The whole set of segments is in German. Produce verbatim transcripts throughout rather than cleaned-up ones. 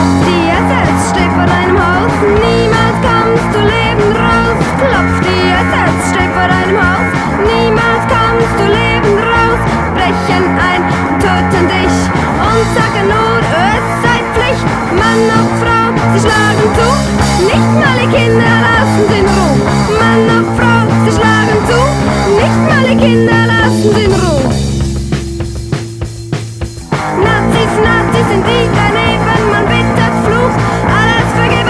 Klopft die S S, steht vor deinem Haus, niemals kommst du lebend raus. Klopft die S S, steht vor deinem Haus, niemals kommst du lebend raus. Brechen ein, töten dich und sagen nur, es sei Pflicht. Mann und Frau, sie schlagen zu, nicht mal die Kinder lassen sie in Ruhe. Mann und Frau, sie schlagen zu, nicht mal die Kinder lassen sie in Ruhe. Nazis, Nazis sind die daneben, man bittet Fluch, alles vergeben.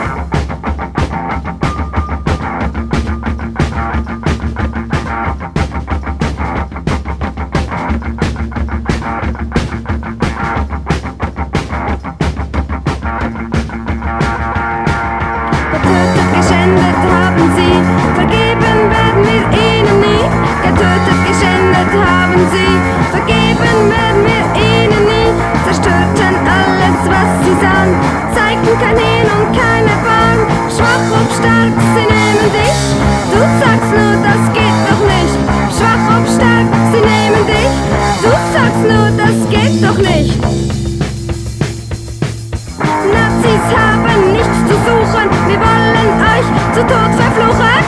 Getötet, geschändet haben sie, vergeben werden wir ihnen nie. Getötet, geschändet haben sie, vergeben werden wir ihnen nie. Zerstörten alles, was sie sahen, zeigten kein Hin und keine Bahn. Schwach ob stark, sie nehmen dich, du sagst nur, das geht doch nicht. Schwach ob stark, sie nehmen dich, du sagst nur, das geht doch nicht. Nazis haben nichts zu suchen, wir wollen euch zu Tod verfluchen.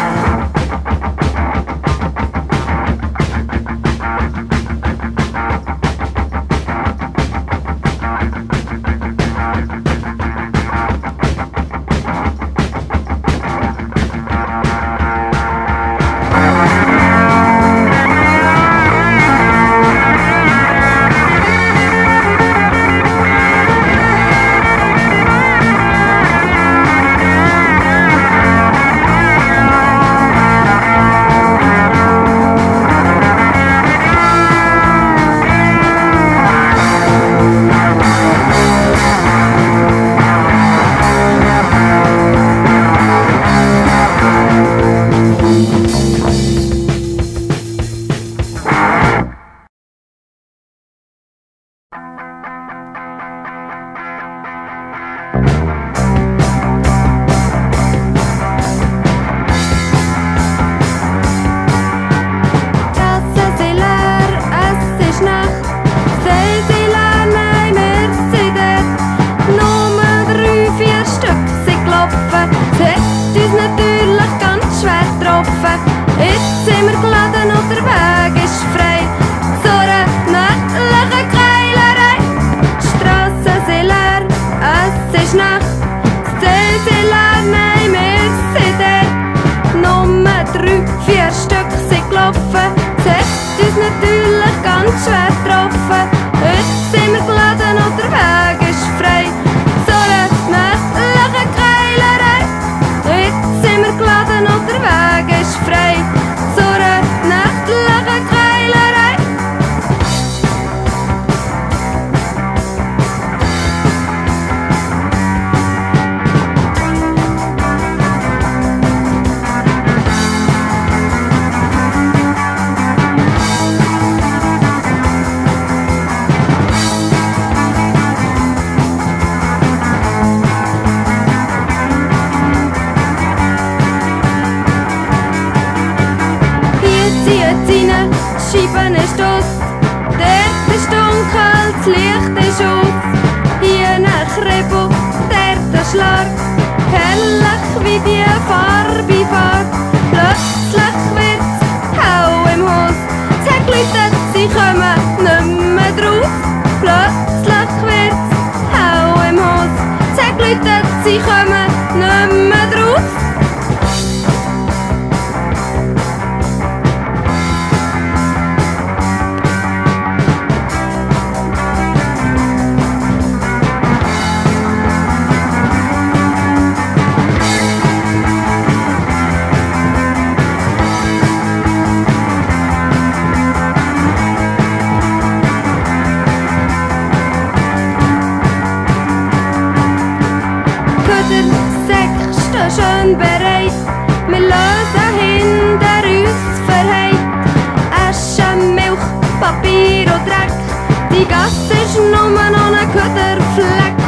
Jetzt sind wir geladen und der Weg ist frei zu einer nächtlichen Keilerei. Die Strassen sind leer, es ist Nacht, das Ziel sind leer, nein, wir sind dort. Nummer drei, vier Stück sind gelaufen, es hat uns natürlich ganz schwer getroffen. Jetzt sind wir geladen und der Weg ist frei zu einer nächtlichen Keilerei. Jetzt sind wir geladen und der Weg ist frei zu einer nächtlichen Keilerei. Die Scheiben ist aus, dort ist dunkel, das Licht ist aus. Hier ein Kribbel, dort ein Schlag, herrlich wie die Farbe fährt. Plötzlich wird's hell im Haus, es hat geläutet, sie kommen nicht mehr draus. Plötzlich wird's hell im Haus, es hat geläutet, sie kommen nicht mehr draus. Schön bereit, wir lösen hinter uns verheilt. Asche, Milch, Papier und Dreck, die Gasse ist nur noch ein Köderfleck.